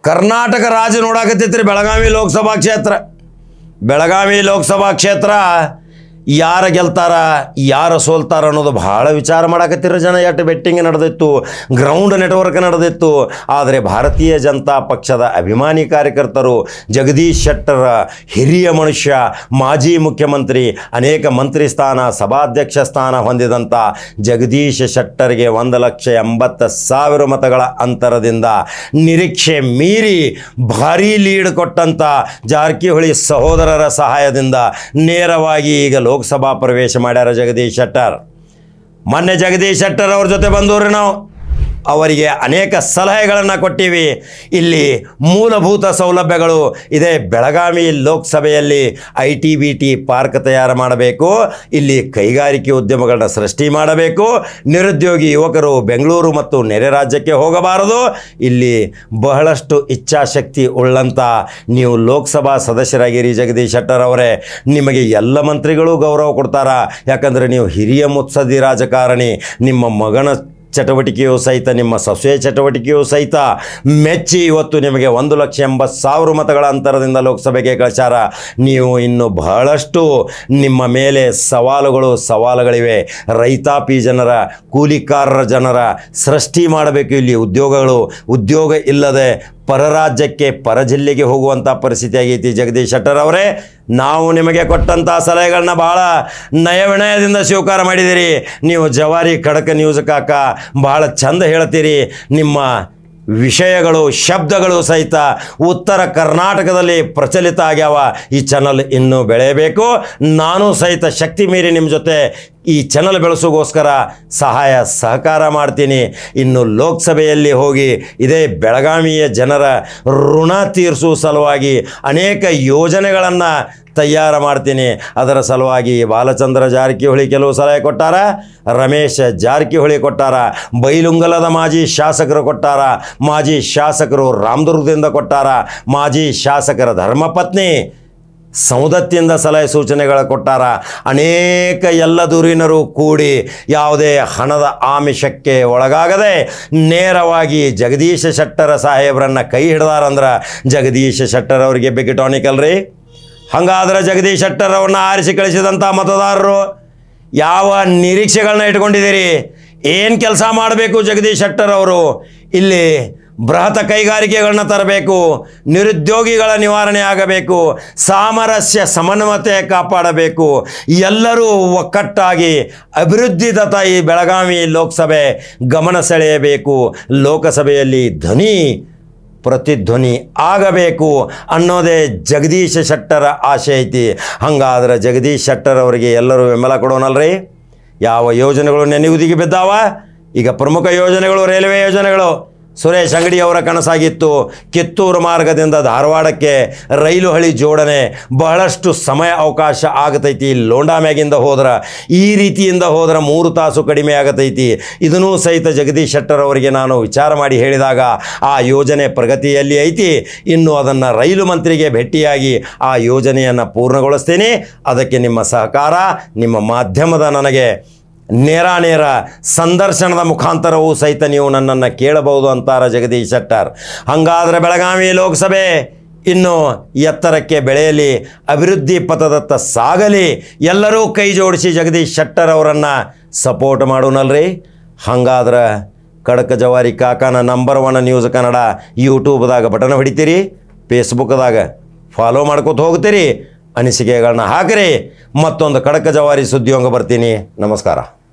ಕರ್ನಾಟಕ ರಾಜ್ಯ ನೋಡಾಕತ್ತೈತ್ರಿ ಬೆಳಗಾವಿ ಲೋಕಸಭಾ ಕ್ಷೇತ್ರ. ಬೆಳಗಾವಿ ಲೋಕಸಭಾ ಕ್ಷೇತ್ರ ಯಾರು ಗೆಲ್ತಾರ ಯಾರು ಸೋಲ್ತಾರ ಅನ್ನೋದು ಭಾಳ ವಿಚಾರ ಮಾಡಾಕತ್ತಿರೋ ಜನ. ಎಷ್ಟು ಬೆಟ್ಟಿಂಗ್ ನಡೆದಿತ್ತು, ಗ್ರೌಂಡ್ ನೆಟ್ವರ್ಕ್ ನಡೆದಿತ್ತು. ಆದರೆ ಭಾರತೀಯ ಜನತಾ ಪಕ್ಷದ ಅಭಿಮಾನಿ ಕಾರ್ಯಕರ್ತರು ಜಗದೀಶ್ ಶೆಟ್ಟರ್ ಹಿರಿಯ ಮನುಷ್ಯ, ಮಾಜಿ ಮುಖ್ಯಮಂತ್ರಿ, ಅನೇಕ ಮಂತ್ರಿ ಸ್ಥಾನ, ಸಭಾಧ್ಯಕ್ಷ ಸ್ಥಾನ ಹೊಂದಿದಂಥ ಜಗದೀಶ್ ಶೆಟ್ಟರ್ಗೆ 1,80,000 ಮತಗಳ ಅಂತರದಿಂದ ನಿರೀಕ್ಷೆ ಮೀರಿ ಭಾರೀ ಲೀಡ್ ಕೊಟ್ಟಂಥ ಜಾರಕಿಹೊಳಿ ಸಹೋದರರ ಸಹಾಯದಿಂದ ನೇರವಾಗಿ ಈಗ ಲೋಕಸಭಾ ಪ್ರವೇಶ ಮಾಡ್ಯಾರ ಜಗದೀಶ್ ಶೆಟ್ಟರ್. ಮೊನ್ನೆ ಜಗದೀಶ್ ಶೆಟ್ಟರ್ ಅವ್ರ ಜೊತೆ ಬಂದವ್ರಿ ನಾವು. ಅವರಿಗೆ ಅನೇಕ ಸಲಹೆಗಳನ್ನು ಕೊಟ್ಟಿವಿ. ಇಲ್ಲಿ ಮೂಲಭೂತ ಸೌಲಭ್ಯಗಳು ಇದೆ. ಬೆಳಗಾವಿ ಲೋಕಸಭೆಯಲ್ಲಿ ITBT ಪಾರ್ಕ್ ತಯಾರು ಮಾಡಬೇಕು, ಇಲ್ಲಿ ಕೈಗಾರಿಕೆ ಉದ್ಯಮಗಳನ್ನ ಸೃಷ್ಟಿ ಮಾಡಬೇಕು, ನಿರುದ್ಯೋಗಿ ಯುವಕರು ಬೆಂಗಳೂರು ಮತ್ತು ನೆರೆ ರಾಜ್ಯಕ್ಕೆ ಹೋಗಬಾರದು. ಇಲ್ಲಿ ಬಹಳಷ್ಟು ಇಚ್ಛಾಶಕ್ತಿ ಉಳ್ಳಂಥ ನೀವು ಲೋಕಸಭಾ ಸದಸ್ಯರಾಗಿರಿ ಜಗದೀಶ್ ಶೆಟ್ಟರ್ ಅವರೇ. ನಿಮಗೆ ಎಲ್ಲ ಮಂತ್ರಿಗಳು ಗೌರವ ಕೊಡ್ತಾರ, ಯಾಕಂದರೆ ನೀವು ಹಿರಿಯ ಮುತ್ಸದ್ದಿ ರಾಜಕಾರಣಿ. ನಿಮ್ಮ ಮಗನ ಚಟುವಟಿಕೆಯೂ ಸಹಿತ, ನಿಮ್ಮ ಸೊಸೆ ಚಟುವಟಿಕೆಯೂ ಸಹಿತ ಮೆಚ್ಚಿ ಇವತ್ತು ನಿಮಗೆ 1,80,000 ಮತಗಳ ಅಂತರದಿಂದ ಲೋಕಸಭೆಗೆ ಕಳಿಸ್ಯಾರ. ನೀವು ಇನ್ನು ಬಹಳಷ್ಟು ನಿಮ್ಮ ಮೇಲೆ ಸವಾಲುಗಳಿವೆ. ರೈತಾಪಿ ಜನರ, ಕೂಲಿಕಾರರ ಜನರ ಸೃಷ್ಟಿ ಮಾಡಬೇಕು. ಇಲ್ಲಿ ಉದ್ಯೋಗ ಇಲ್ಲದೆ ಪರ ರಾಜ್ಯಕ್ಕೆ, ಪರ ಜಿಲ್ಲೆಗೆ ಹೋಗುವಂಥ ಪರಿಸ್ಥಿತಿ ಆಗೈತಿ. ಜಗದೀಶ್ ಶೆಟ್ಟರ್ ಅವರೇ, ನಾವು ನಿಮಗೆ ಕೊಟ್ಟಂಥ ಸಲಹೆಗಳನ್ನ ಭಾಳ ನಯವಿನಯದಿಂದ ಸ್ವೀಕಾರ ಮಾಡಿದ್ದೀರಿ. ನೀವು ಜವಾರಿ ಖಡಕ ನ್ಯೂಸ್ ಕಾಕ ಭಾಳ ಚಂದ ಹೇಳ್ತೀರಿ. ನಿಮ್ಮ ವಿಷಯಗಳು, ಶಬ್ದಗಳು ಸಹಿತ ಉತ್ತರ ಕರ್ನಾಟಕದಲ್ಲಿ ಪ್ರಚಲಿತ ಆಗ್ಯಾವ. ಈ ಚಾನಲ್ ಇನ್ನೂ ಬೆಳೆಯಬೇಕು. ನಾನು ಸಹಿತ ಶಕ್ತಿ ಮೀರಿ ನಿಮ್ಮ ಜೊತೆ ಈ ಚಾನಲ್ ಬೆಳೆಸೋಗೋಸ್ಕರ ಸಹಕಾರ ಮಾಡ್ತೀನಿ. ಇನ್ನು ಲೋಕಸಭೆಯಲ್ಲಿ ಹೋಗಿ ಇದೇ ಬೆಳಗಾವಿಯ ಜನರ ಋಣ ತೀರಿಸುವ ಸಲುವಾಗಿ ಅನೇಕ ಯೋಜನೆಗಳನ್ನು ತಯಾರು ಮಾಡ್ತೀನಿ. ಅದರ ಸಲುವಾಗಿ ಬಾಲಚಂದ್ರ ಜಾರಕಿಹೊಳಿ ಕೆಲವು ಸಲಹೆ ಕೊಟ್ಟಾರ, ರಮೇಶ್ ಜಾರಕಿಹೊಳಿ ಕೊಟ್ಟಾರ, ಬೈಲುಂಗಲದ ಮಾಜಿ ಶಾಸಕರು ಕೊಟ್ಟಾರ, ಮಾಜಿ ಶಾಸಕರು ರಾಮದುರ್ಗದಿಂದ ಕೊಟ್ಟಾರ, ಮಾಜಿ ಶಾಸಕರ ಧರ್ಮಪತ್ನಿ ಸೌದತ್ತಿಯಿಂದ ಸಲಹೆ ಸೂಚನೆಗಳು ಕೊಟ್ಟಾರ. ಅನೇಕ ಎಲ್ಲ ಧುರೀಣರು ಕೂಡಿ ಯಾವುದೇ ಹಣದ ಆಮಿಷಕ್ಕೆ ಒಳಗಾಗದೆ ನೇರವಾಗಿ ಜಗದೀಶ್ ಶೆಟ್ಟರ್ ಸಾಹೇಬ್ರನ್ನ ಕೈ ಹಿಡ್ದಾರಂದ್ರೆ ಜಗದೀಶ್ ಶೆಟ್ಟರ್ ಅವರಿಗೆ ಬಿಗ್ ಟಾನಿಕ್ ಅಲ್ರಿ. ಹಾಗಾದ್ರೆ ಜಗದೀಶ್ ಶೆಟ್ಟರ್ ಅವ್ರನ್ನ ಆರಿಸಿ ಕಳಿಸಿದಂಥ ಮತದಾರರು ಯಾವ ನಿರೀಕ್ಷೆಗಳನ್ನ ಇಟ್ಕೊಂಡಿದ್ದೀರಿ? ಏನು ಕೆಲಸ ಮಾಡಬೇಕು ಜಗದೀಶ್ ಶೆಟ್ಟರ್ ಅವರು? ಇಲ್ಲಿ ಬೃಹತ್ ಕೈಗಾರಿಕೆಗಳನ್ನ ತರಬೇಕು, ನಿರುದ್ಯೋಗಿಗಳ ನಿವಾರಣೆ ಆಗಬೇಕು, ಸಾಮರಸ್ಯ ಸಮನ್ವಯತೆ ಕಾಪಾಡಬೇಕು, ಎಲ್ಲರೂ ಒಕ್ಕಟ್ಟಾಗಿ ಅಭಿವೃದ್ಧಿದತ್ತ ಈ ಬೆಳಗಾವಿ ಲೋಕಸಭೆ ಗಮನ ಸೆಳೆಯಬೇಕು, ಲೋಕಸಭೆಯಲ್ಲಿ ಧ್ವನಿ ಪ್ರತಿಧ್ವನಿ ಆಗಬೇಕು ಅನ್ನೋದೇ ಜಗದೀಶ್ ಶೆಟ್ಟರ್ ಆಶೆ ಐತಿ. ಹಂಗಾದ್ರೆ ಜಗದೀಶ್ ಶೆಟ್ಟರ್ ಅವರಿಗೆ ಎಲ್ಲರೂ ಬೆಂಬಲ ಕೊಡೋಣಲ್ರಿ. ಯಾವ ಯೋಜನೆಗಳು ನೆನೆಯುವುದಿಗೆ ಬಿದ್ದಾವ? ಈಗ ಪ್ರಮುಖ ಯೋಜನೆಗಳು ರೈಲ್ವೆ ಯೋಜನೆಗಳು. ಸುರೇಶ್ ಅಂಗಡಿ ಅವರ ಕನಸಾಗಿತ್ತು ಕಿತ್ತೂರು ಮಾರ್ಗದಿಂದ ಧಾರವಾಡಕ್ಕೆ ರೈಲು ಹಳಿ ಜೋಡಣೆ. ಬಹಳಷ್ಟು ಸಮಯ ಅವಕಾಶ ಆಗತೈತಿ. ಲೋಂಡಾ ಮ್ಯಾಗಿಂದ ಹೋದ್ರೆ, ಈ ರೀತಿಯಿಂದ ಹೋದ್ರೆ 3 ತಾಸು ಕಡಿಮೆ ಆಗತೈತಿ. ಇದನ್ನೂ ಸಹಿತ ಜಗದೀಶ್ ಶೆಟ್ಟರ್ ಅವರಿಗೆ ನಾನು ವಿಚಾರ ಮಾಡಿ ಹೇಳಿದಾಗ ಆ ಯೋಜನೆ ಪ್ರಗತಿಯಲ್ಲಿ ಐತಿ. ಇನ್ನು ಅದನ್ನು ರೈಲು ಮಂತ್ರಿಗೆ ಭೇಟಿಯಾಗಿ ಆ ಯೋಜನೆಯನ್ನು ಪೂರ್ಣಗೊಳಿಸ್ತೀನಿ. ಅದಕ್ಕೆ ನಿಮ್ಮ ಸಹಕಾರ, ನಿಮ್ಮ ಮಾಧ್ಯಮದ ನನಗೆ ನೇರ ಸಂದರ್ಶನದ ಮುಖಾಂತರವೂ ಸಹಿತ ನೀವು ನನ್ನನ್ನು ಕೇಳಬಹುದು ಅಂತಾರೆ ಜಗದೀಶ್ ಶೆಟ್ಟರ್. ಹಾಗಾದರೆ ಬೆಳಗಾವಿ ಲೋಕಸಭೆ ಇನ್ನು ಎತ್ತರಕ್ಕೆ ಬೆಳೆಯಲಿ, ಅಭಿವೃದ್ಧಿ ಪಥದತ್ತ ಸಾಗಲಿ. ಎಲ್ಲರೂ ಕೈ ಜೋಡಿಸಿ ಜಗದೀಶ್ ಶೆಟ್ಟರ್ ಅವರನ್ನು ಸಪೋರ್ಟ್ ಮಾಡೋಣಲ್ರಿ. ಹಾಗಾದ್ರೆ ಖಡಕ ಜವಾರಿ ಕಾಕನ ನಂಬರ್ 1 ನ್ಯೂಸ್ ಕನ್ನಡ ಯೂಟ್ಯೂಬ್ದಾಗ ಬಟನ್ ಹೊಡಿತೀರಿ, ಫೇಸ್ಬುಕ್ದಾಗ ಫಾಲೋ ಮಾಡ್ಕೊತ ಹೋಗ್ತೀರಿ, ಅನಿಸಿಕೆಗಳನ್ನ ಹಾಕಿರಿ. ಮತ್ತೊಂದು ಖಡಕ ಜವಾರಿ ಸುದ್ದಿಯೊಂಗ ಬರ್ತೀನಿ. ನಮಸ್ಕಾರ.